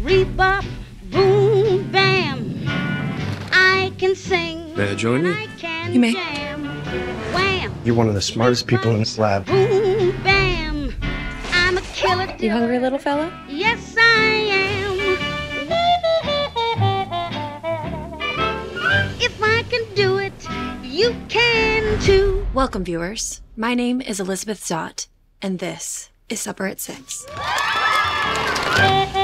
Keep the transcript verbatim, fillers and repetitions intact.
Rebop, boom, bam. I can sing. May I join you? I can You may. jam. Wham. You're one of the smartest people in this lab. Boom, bam. I'm a killer. You hungry, little fella? Yes, I am. If I can do it, you can too. Welcome, viewers. My name is Elizabeth Zott, and this is Supper at Six.